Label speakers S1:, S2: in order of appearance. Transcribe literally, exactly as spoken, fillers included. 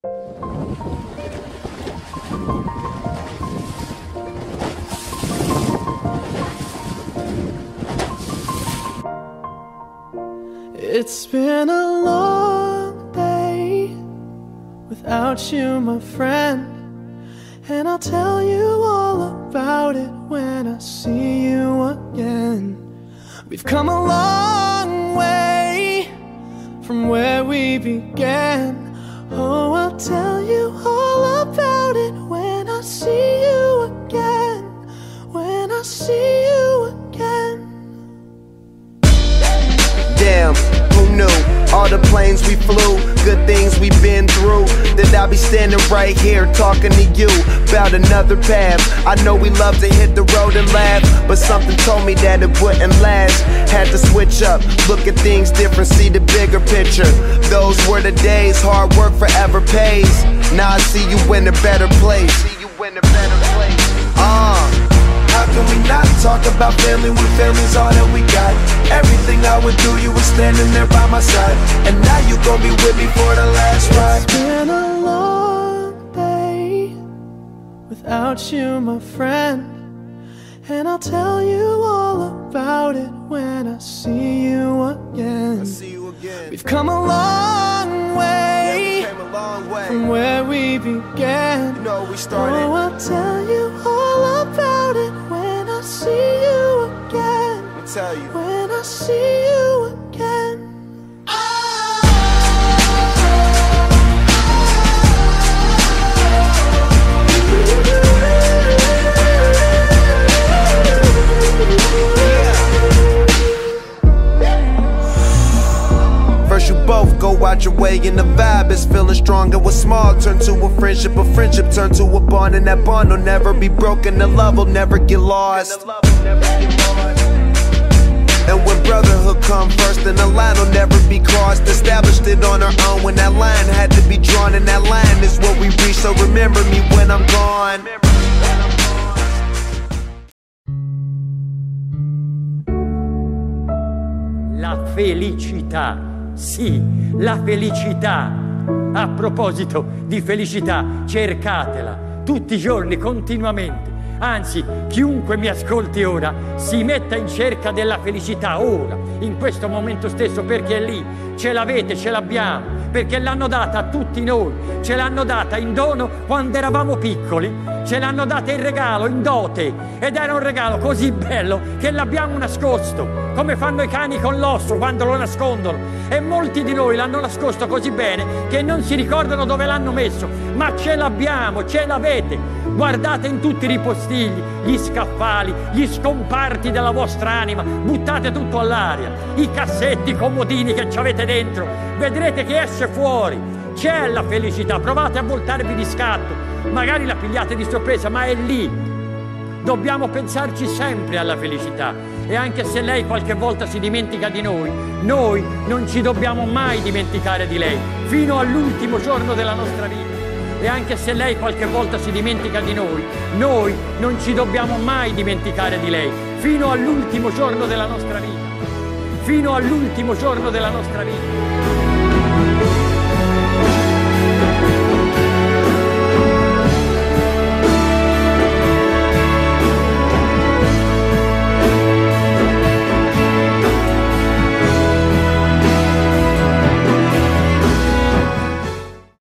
S1: It's been a long day without you, my friend, and I'll tell you all about it when I see you again. We've come a long way from where we began. Oh, I'll tell you all about it when I see you again. When I see you again.
S2: Damn, who knew? All the planes we flew, good things we've been through, that I'll be standing right here talking to you about another path. I know we love to hit the road and laugh, but something told me that it wouldn't last. Had to switch up, look at things different, see the bigger picture. Those were the days, hard work forever pays. Now I see you in a better place. See you in a better place. Uh How can we not talk about family when family's all that we got? Everything I would do, you were standing there by my side, and now you gon' be with me for the last ride.
S1: It's been a long day without you, my friend, and I'll tell you all about it when I see you again.
S2: I see you again.
S1: We've come a long way,
S2: yeah, we came a long way
S1: from where we began.
S2: You know we started.
S1: Oh, I'll tell you all about it when I see you again.
S2: Let me tell you.
S1: When I see you again.
S2: First you both go out your way and the vibe is feeling stronger. What's small turn to a friendship, a friendship turn to a bond, and that bond will never be broken, the love will never get lost. And when brotherhood come first, then the line will never be crossed. Established it on our own when that line had to be drawn, and that line is what we reach, so remember me when I'm gone.
S3: La felicità, sì, la felicità. A proposito di felicità, cercatela tutti i giorni, continuamente. Anzi, chiunque mi ascolti ora si metta in cerca della felicità ora, in questo momento stesso, perché è lì, ce l'avete, ce l'abbiamo, perché l'hanno data a tutti noi, ce l'hanno data in dono quando eravamo piccoli, ce l'hanno data in regalo, in dote, ed era un regalo così bello che l'abbiamo nascosto, come fanno i cani con l'osso quando lo nascondono, e molti di noi l'hanno nascosto così bene che non si ricordano dove l'hanno messo, ma ce l'abbiamo, ce l'avete. Guardate in tutti i ripostigli, gli scaffali, gli scomparti della vostra anima, buttate tutto all'aria, i cassetti, i comodini che ci avete dentro, vedrete che esce fuori, c'è la felicità, provate a voltarvi di scatto, magari la pigliate di sorpresa, ma è lì. Dobbiamo pensarci sempre alla felicità, e anche se lei qualche volta si dimentica di noi, noi non ci dobbiamo mai dimenticare di lei, fino all'ultimo giorno della nostra vita. E anche se lei qualche volta si dimentica di noi, noi non ci dobbiamo mai dimenticare di lei, fino all'ultimo giorno della nostra vita. Fino all'ultimo giorno della nostra vita.